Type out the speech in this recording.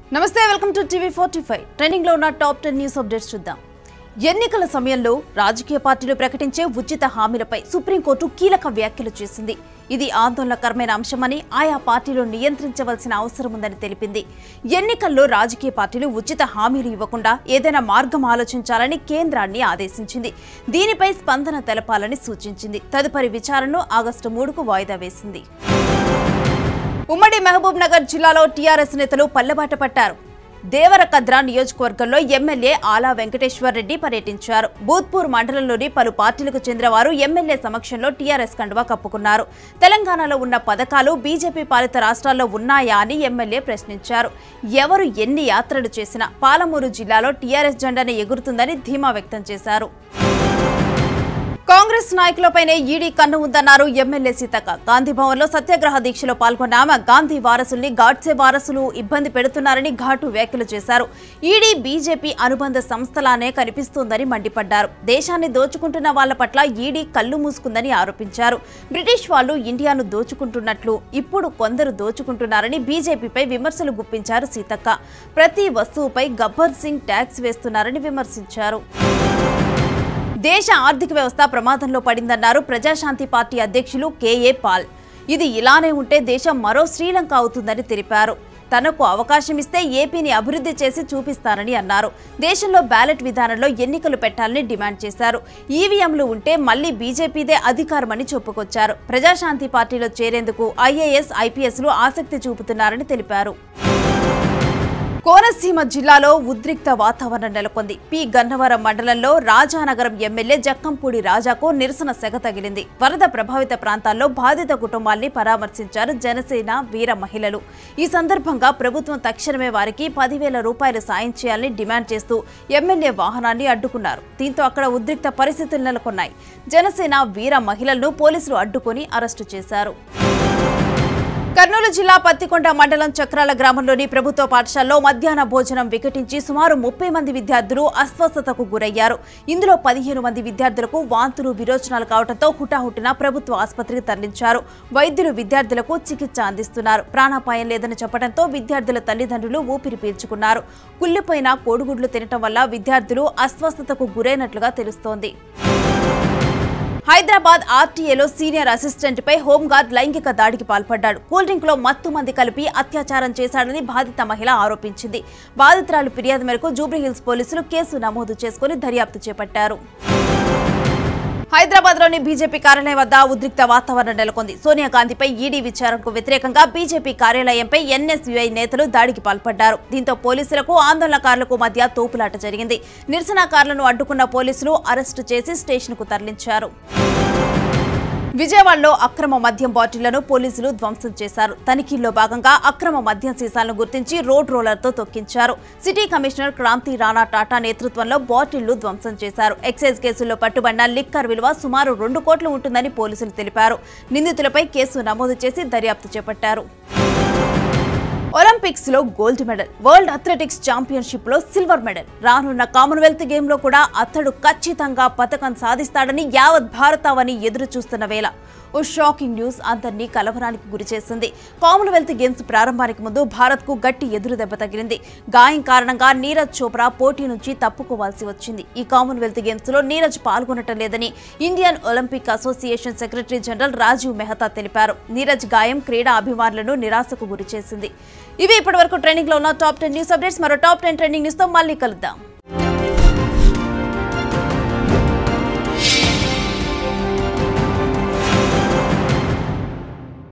నమస్తే welcome to TV 45 trending లో ఉన్న టాప్ 10 న్యూస్ అప్డేట్స్ చూద్దాం. ఎన్నికల సమయంలో రాజకీయ పార్టీలు ప్రకటించే ఉచిత హామీలపై సుప్రీంకోర్టు కీలక వ్యాఖ్యలు చేసింది. ఇది ఆందోళనకరమైన అంశమని ఆయా పార్టీలు నియంత్రించవలసిన అవసరం ఉందని తెలిపింది. ఎన్నికల్లో రాజకీయ పార్టీలు ఉచిత హామీలు ఇవ్వకుండా ఏదైనా మార్గం ఆలోచించాలని కేంద్రాన్ని ఆదేశించింది. దీనిపై స్పందన తెలపాలని సూచించింది. తదుపరి విచారణను ఆగస్టు 3కు వాయిదా వేసింది. ఉమ్మడి మహబూబ్ నగర్ జిల్లాలో టీఆర్ఎస్ నేతలు పల్లెబాట పట్టారు. దేవరకద్ర నియోజకవర్గంలో ఎమ్మెల్యే ఆలా వెంకటేశ్వర్ రెడ్డి పర్యటించారు. బూత్పూర్ మండలంలోని పలు పార్టీలకు చెందిన వారు ఎమ్మెల్యే సమక్షంలో టీఆర్ఎస్ కండువా కప్పుకున్నారు. తెలంగాణలో ఉన్న పథకాలు బీజేపీ పాలిత రాష్ట్రాల్లో ఉన్నాయా అని ఎమ్మెల్యే ప్రశ్నించారు. ఎవరు ఎన్ని యాత్రలు చేసినా పాలమూరు జిల్లాలో టీఆర్ఎస్ జెండానే ఎగురుతుందని ధీమా వ్యక్తం చేశారు. కాంగ్రెస్ నాయకులపైనే ఈడీ కన్ను ఉందన్నారు ఎమ్మెల్యే సీతక్క. గాంధీ భవన్లో సత్యాగ్రహ దీక్షలో పాల్గొన్న ఆమె గాంధీ వారసుల్ని గాడ్సే వారసులు ఇబ్బంది పెడుతున్నారని ఘాటు వ్యాఖ్యలు చేశారు. ఈడీ బీజేపీ అనుబంధ సంస్థలానే కనిపిస్తోందని మండిపడ్డారు. దేశాన్ని దోచుకుంటున్న వాళ్ల పట్ల ఈడీ కళ్లు మూసుకుందని ఆరోపించారు. బ్రిటిష్ వాళ్లు ఇండియాను దోచుకుంటున్నట్లు ఇప్పుడు కొందరు దోచుకుంటున్నారని బీజేపీపై విమర్శలు గుప్పించారు సీతక్క. ప్రతి వస్తువుపై గబ్బర్ సింగ్ ట్యాక్స్ వేస్తున్నారని విమర్శించారు. దేశ ఆర్థిక వ్యవస్థ ప్రమాదంలో పడిందన్నారు ప్రజాశాంతి పార్టీ అధ్యక్షులు కేఏ పాల్. ఇది ఇలానే ఉంటే దేశం మరో శ్రీలంక అవుతుందని తెలిపారు. తనకు అవకాశం ఇస్తే ఏపీని అభివృద్ధి చేసి చూపిస్తారని అన్నారు. దేశంలో బ్యాలెట్ విధానంలో ఎన్నికలు పెట్టాలని డిమాండ్ చేశారు. ఈవీఎంలు ఉంటే మళ్లీ బీజేపీదే అధికారమని చెప్పుకొచ్చారు. ప్రజాశాంతి పార్టీలో చేరేందుకు ఐఏఎస్, ఐపీఎస్లు ఆసక్తి చూపుతున్నారని తెలిపారు. కోనసీమ జిల్లాలో ఉద్రిక్త వాతావరణం నెలకొంది. పి గన్నవరం మండలంలో రాజానగరం ఎమ్మెల్యే జక్కంపూడి రాజాకు నిరసన సెగ తగిలింది. వరద ప్రభావిత ప్రాంతాల్లో బాధిత కుటుంబాల్ని పరామర్శించారు జనసేన వీర మహిళలు. ఈ సందర్భంగా ప్రభుత్వం తక్షణమే వారికి 10,000 రూపాయలు సాయం చేయాలని డిమాండ్ చేస్తూ ఎమ్మెల్యే వాహనాన్ని అడ్డుకున్నారు. దీంతో అక్కడ ఉద్రిక్త పరిస్థితులు నెలకొన్నాయి. జనసేన వీర మహిళలను పోలీసులు అడ్డుకుని అరెస్టు చేశారు. కర్నూలు జిల్లా పత్తికొండ మండలం చక్రాల గ్రామంలోని ప్రభుత్వ పాఠశాలలో మధ్యాహ్న భోజనం వికటించి సుమారు 30 మంది విద్యార్థులు అస్వస్థతకు గురయ్యారు. ఇందులో 15 మంది విద్యార్థులకు వాంతులు, విరోచనాలు కావడంతో హుటాహుటిన ప్రభుత్వ ఆసుపత్రికి తరలించారు. వైద్యులు విద్యార్థులకు చికిత్స అందిస్తున్నారు. ప్రాణాపాయం లేదని చెప్పడంతో విద్యార్థుల తల్లిదండ్రులు ఊపిరి పీల్చుకున్నారు. కుళ్లిపోయిన కోడిగుడ్లు తినటం వల్ల విద్యార్థులు అస్వస్థతకు గురైనట్లుగా తెలుస్తోంది. హైదరాబాద్ ఆర్టీఏలో సీనియర్ అసిస్టెంట్ పై హోంగార్డ్ లైంగిక దాడికి పాల్పడ్డాడు. కూల్ డ్రింక్ లో మత్తు మంది కలిపి అత్యాచారం చేశాడని బాధిత మహిళ ఆరోపించింది. బాధితురాలు ఫిర్యాదు మేరకు జూబ్లీహిల్స్ పోలీసులు కేసు నమోదు చేసుకుని దర్యాప్తు చేపట్టారు. హైదరాబాద్లోని బీజేపీ కార్యాలయం వద్ద ఉద్రిక్త వాతావరణం నెలకొంది. సోనియా గాంధీపై ఈడీ విచారణకు వ్యతిరేకంగా బీజేపీ కార్యాలయంపై ఎన్ఎస్యుఐ నేతలు దాడికి పాల్పడ్డారు. దీంతో పోలీసులకు ఆందోళనకారులకు మధ్య తోపులాట జరిగింది. నిరసనకారులను అడ్డుకున్న పోలీసులు అరెస్టు చేసి స్టేషన్కు తరలించారు. విజయవాడలో అక్రమ మద్యం బాటిళ్లను పోలీసులు ధ్వంసం చేశారు. తనిఖీల్లో భాగంగా అక్రమ మద్యం సీసాలను గుర్తించి రోడ్ రోలర్తో తొక్కించారు. సిటీ కమిషనర్ క్రాంతి రాణా టాటా నేతృత్వంలో బాటిళ్లు ధ్వంసం చేశారు. ఎక్సైజ్ కేసుల్లో పట్టుబడిన లిక్కర్ విలువ సుమారు 2 కోట్లు ఉంటుందని పోలీసులు తెలిపారు. నిందితులపై కేసు నమోదు చేసి దర్యాప్తు చేపట్టారు. ఒలింపిక్స్ లో gold medal, world athletics championship లో సిల్వర్ మెడల్, రానున్న కామన్వెల్త్ గేమ్ లో కూడా అతడు ఖచ్చితంగా పతకం సాధిస్తాడని యావత్ భారతావని ఎదురు చూస్తున్న వేళ ఓ షాకింగ్ న్యూస్ అందరినీ కలవరానికి గురిచేసింది. కామన్వెల్త్ గేమ్స్ ప్రారంభానికి ముందు భారత్ కు గట్టి ఎదురు దెబ్బ తగిలింది. గాయం కారణంగా నీరజ్ చోప్రా పోటీ నుంచి తప్పుకోవాల్సి వచ్చింది. ఈ కామన్వెల్త్ గేమ్స్ లో నీరజ్ పాల్గొనటం లేదని Indian Olympic association secretary general Rajiv Mehta తెలిపారు. నీరజ్ గాయం క్రీడా అభిమానులను నిరాశకు గురిచేసింది. ఇవి ఇప్పటివరకు ట్రెండింగ్ లో ఉన్న టాప్ 10 న్యూస్ అప్డేట్స్. మరో టాప్ 10 ట్రెండింగ్ న్యూస్ తో మళ్ళీ కలుద్దాం.